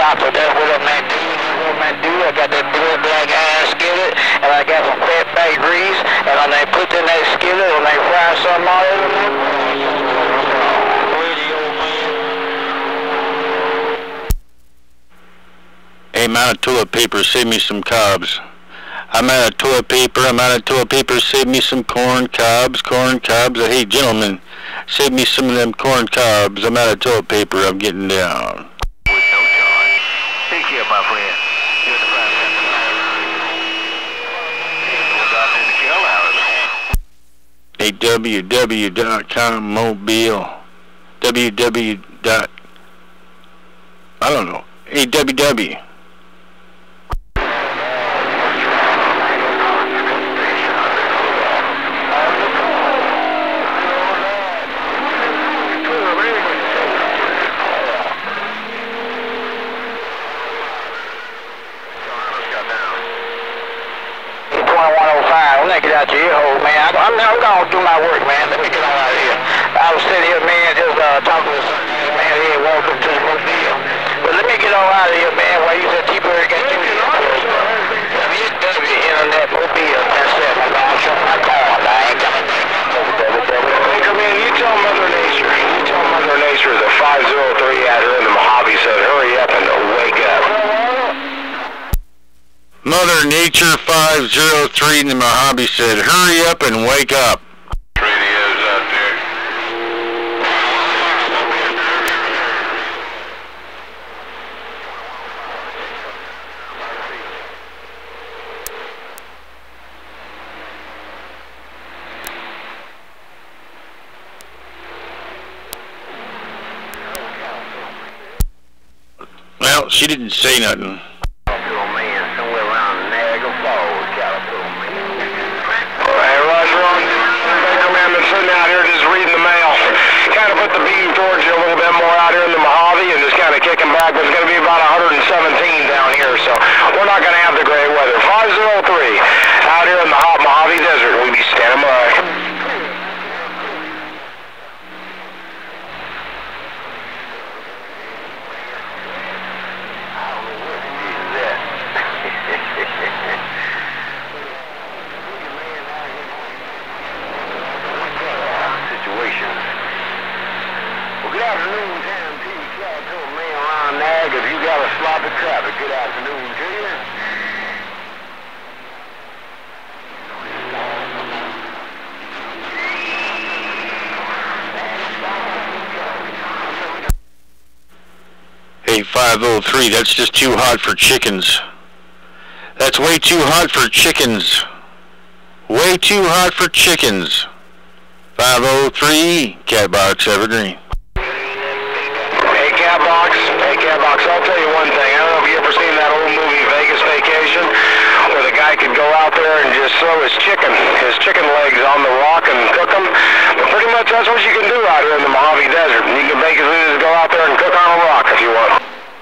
doctor. That's what I'm at do. I got that blue black iron skillet, and I got some fat back grease, and when they put in that skillet, and they fry something out of it. Hey, I'm out of toilet paper, save me some cobs. I'm out of toilet paper, save me some corn cobs. Hey, gentlemen, save me some of them corn cobs. I'm out of toilet paper, I'm getting down. With no charge. Take care, my friend. You're the Hey, www.commobile. I don't know. Hey, www. Get out your ear hole, man. I'm gonna do my work, man. Let me get on out of here. I was sitting here, man, just talking to some man here, walking to the mobile. But let me get on out of here, man. While you said T-Bird got you here. Internet mobile. That's it. I'm gonna shut my car. I ain't coming back. Come in. You tell Mother Nature. That 503 out here in the Mojave said, hurry up and wake up. Mother Nature 503 in the Mojave said, hurry up and wake up. Radios out there. Well, she didn't say nothing. Kicking back, but it's going to be about 117 down here, so we're not going to have the great weather. 503 out here in the hot Mojave Desert. We'll be standing by. Situation. Well, good afternoon, if you got a sloppy traffic, good afternoon to you. Hey, 503, that's just too hot for chickens. That's way too hot for chickens. Way too hot for chickens. 503, Catbox Evergreen. Catbox, I'll tell you one thing. I don't know if you ever seen that old movie Vegas Vacation, where the guy could go out there and just throw his chicken legs on the rock and cook them. But pretty much that's what you can do out here in the Mojave Desert. You can basically just go out there and cook on a rock if you want.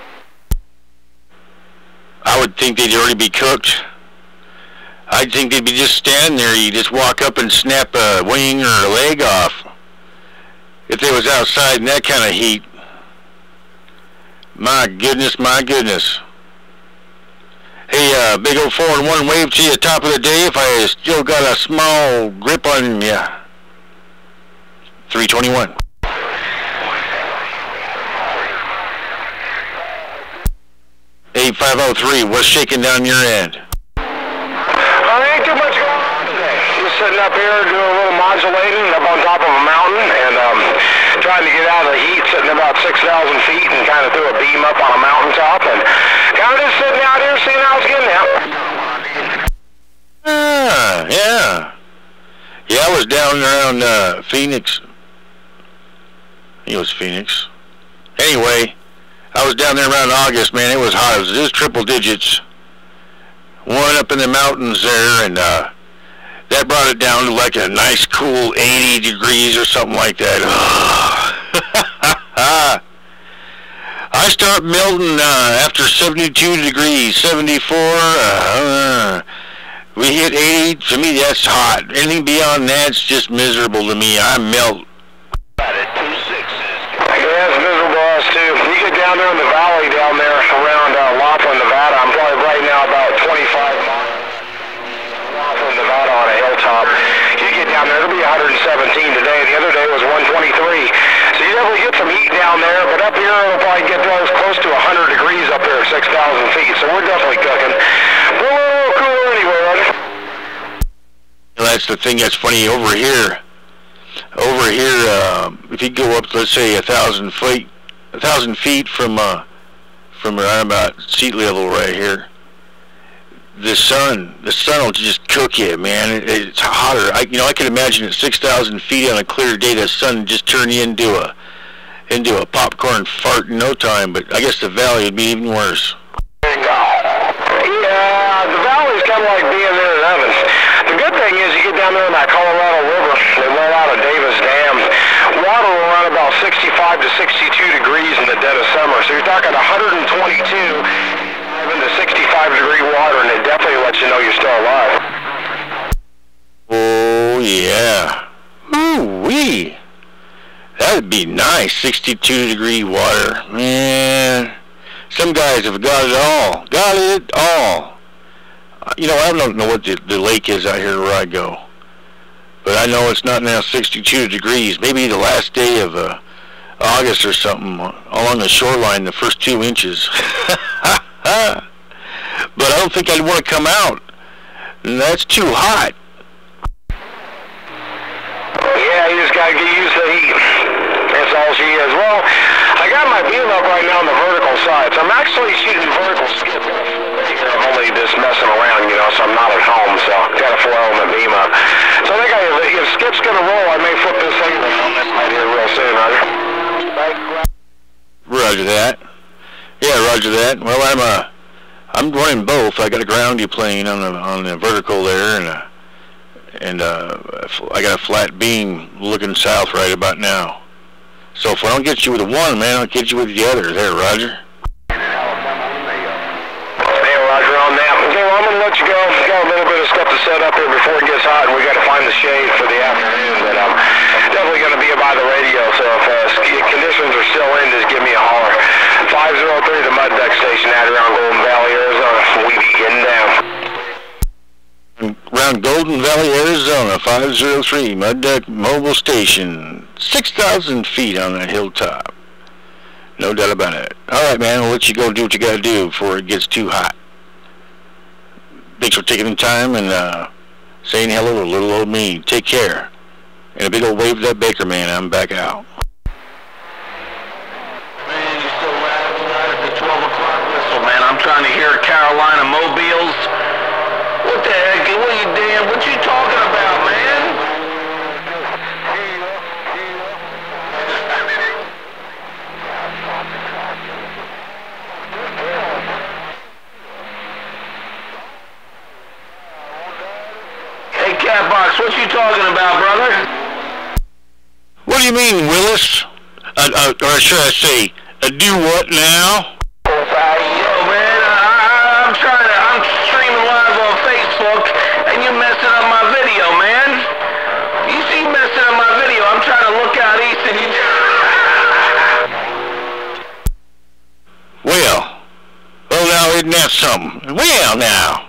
I would think they'd already be cooked. I'd think they'd be just standing there. You just walk up and snap a wing or a leg off. If they was outside in that kind of heat. My goodness, my goodness. Hey, big old 4-in-1 wave to you top of the day if I still got a small grip on you. 321. Hey, 503, what's shaking down your end? Ain't too much going on today. Just sitting up here doing a little modulating up on top of a mountain and trying to get out of the heat, sitting about 6,000 feet and kind of threw a beam up on a mountaintop and kind of just sitting out here seeing how it's getting out. Yeah. Yeah, I was down around Phoenix. I think it was Phoenix. Anyway, I was down there around August, man. It was hot. It was just triple digits. One up in the mountains there, and that brought it down to like a nice cool 80 degrees or something like that. I start melting after 72 degrees, 74. We hit 80. To me, that's hot. Anything beyond that's just miserable to me. I melt. Yeah, it's miserable us too. You get down there in the valley down there around the thing that's funny over here. If you go up, let's say 1,000 feet from around about sea level right here, the sun will just cook you, man. It's hotter. I can imagine at 6,000 feet on a clear day, the sun just turn you into a popcorn fart in no time. But I guess the valley would be even worse. Yeah, the valley's kind of like being in an oven. The good thing is you get down there in that Colorado River, they let out of Davis Dam. Water will run about 65 to 62 degrees in the dead of summer. So you're talking 122 to 65 degree water, and it definitely lets you know you're still alive. Oh, yeah. Ooh-wee. That'd be nice, 62 degree water. Man, some guys have got it all. Got it all. I don't know what the lake is out here where I go. But I know it's not now 62 degrees. Maybe the last day of August or something along the shoreline, the first 2 inches. But I don't think I'd want to come out. That's too hot. Yeah, you just gotta get used to the heat. That's all she is. Well, I got my beam up right now on the vertical side, so I'm actually shooting vertical skip. I'm only just messing around, so I'm not at home, so gotta flow my beam up. So I think if Skip's gonna roll, I may flip this thing right here real soon, Roger that. Yeah, roger that. Well, I'm running both. I got a groundy plane on the vertical there, and I got a flat beam looking south right about now. So if I don't get you with the one, man, I'll get you with the other. There, Roger. Hey, Roger on that. Okay, well, I'm going to let you go. We've got a little bit of stuff to set up here before it gets hot, and we got to find the shade for the afternoon. But I'm definitely going to be by the radio, so if conditions are still in, just give me a holler. 503, the Mud Duck Station out around Golden Valley, Arizona. We be getting down. Around Golden Valley, Arizona, 503, Mud Duck Mobile Station, 6,000 feet on that hilltop. No doubt about it. All right, man, I'll let you go do what you got to do before it gets too hot. Thanks for taking the time and saying hello to little old me. Take care. And a big old wave to that Baker man. I'm back out. Man, you still right at the 12 o'clock whistle, man. I'm trying to hear Carolina Mobiles. What the heck? What you talking about, man? Hey, Catbox, what you talking about, brother? What do you mean, Willis? Or should I say, do what now? Yo, man, I'm streaming live on Facebook, and you messing up my video, man. You see messing up my video. I'm trying to look out east, and you... Well, now, isn't that something? Well, now.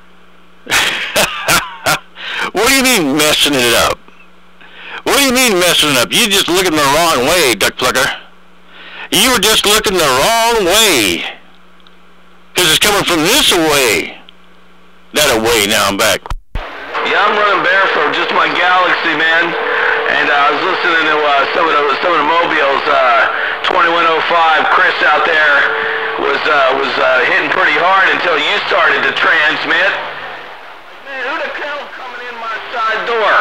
What do you mean messing it up? What do you mean messing it up? You just looking the wrong way, duck plucker. You were just looking the wrong way. Because it's coming from this way. That away, now I'm back. Yeah, I'm running bare for just my Galaxy, man. And I was listening to some of the Mobiles. 2105, Chris out there was hitting pretty hard until you started to transmit. Man, who the hell coming in my side door?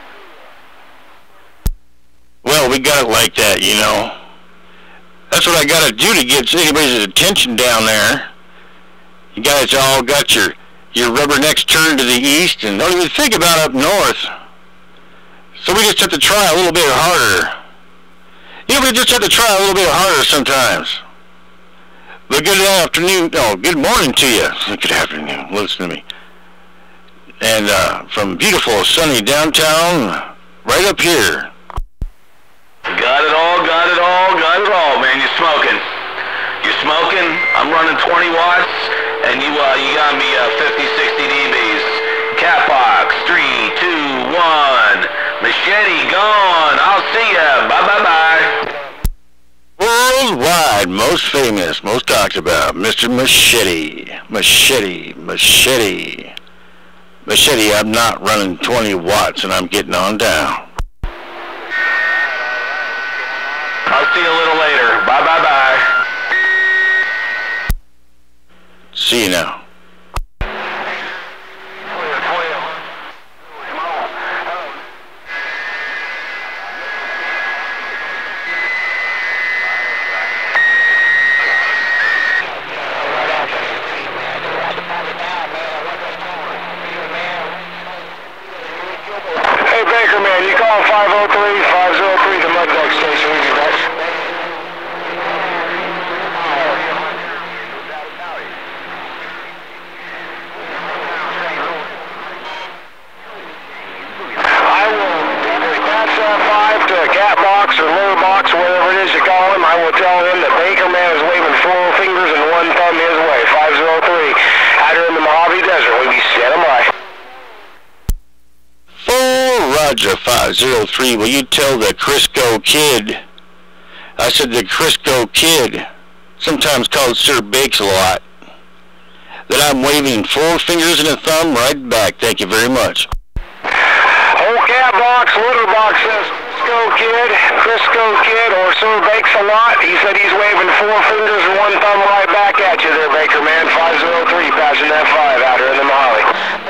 Well, we got it like that, That's what I got to do to get anybody's attention down there. You guys all got your rubbernecks turned to the east and don't even think about up north. So we just have to try a little bit harder. We just have to try a little bit harder sometimes. But good afternoon, good morning to you. Good afternoon, listen to me. And from beautiful sunny downtown, right up here. Got it all, man. You're smoking. I'm running 20 watts, and you got me 50, 60 dBs. Catbox, 3, 2, 1. Machete gone. I'll see ya. Bye. Worldwide, most famous, most talked about, Mr. Machete. Machete, I'm not running 20 watts and I'm getting on down. I'll see you a little later. Bye-bye-bye. See you now. Hey, Baker, man, you call 503 the Mud Dog station. We'll be back. I will pass that 5 to a cat box or lower box, whatever it is you call him. I will tell him that Baker, man, is waving 4 fingers and 1 thumb his way. 503 out here in the Mojave Desert. We'll be standing by. 4 Roger 503, will you tell the Crisco Kid, I said the Crisco Kid, sometimes called Sir Bakes-a-Lot, that I'm waving 4 fingers and a thumb right back. Thank you very much. Old cat box, litter box says Crisco Kid, or Sir Bakes-a-Lot. He said he's waving 4 fingers and 1 thumb right back at you there, Baker, man. 503, passing that 5 out here in the Mojave.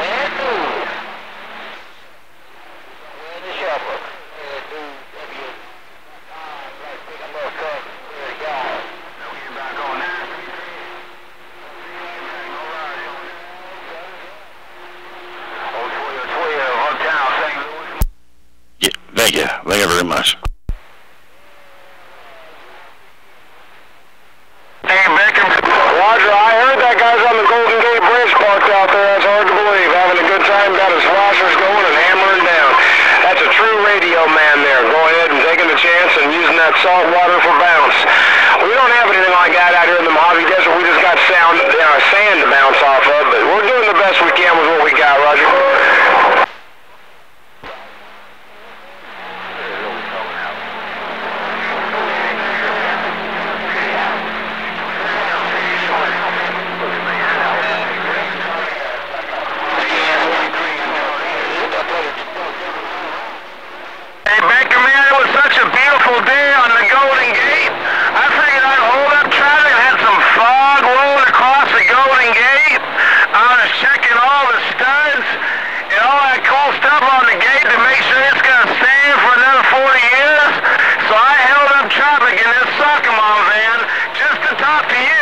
Yeah, thank you very much. Hey, Baker. Roger, I heard that guy's on the Golden Gate Bridge parked out there. That's hard to believe. Having a good time, got his flashers going and hammering down. That's a true radio man there. Go ahead and taking the chance and using that salt water for bounce. We don't have anything like that out here in the Mojave Desert. We just got sand to bounce off of, but we're doing the best we can with what we got, Roger. Hey, Baker, man, it was such a beautiful day on the Golden Gate. I figured I'd hold up traffic. I had some fog rolling across the Golden Gate. I was checking all the studs and all that cool stuff on the gate to make sure it's going to stand for another 40 years. So I held up traffic in this soccer mom van just to talk to you.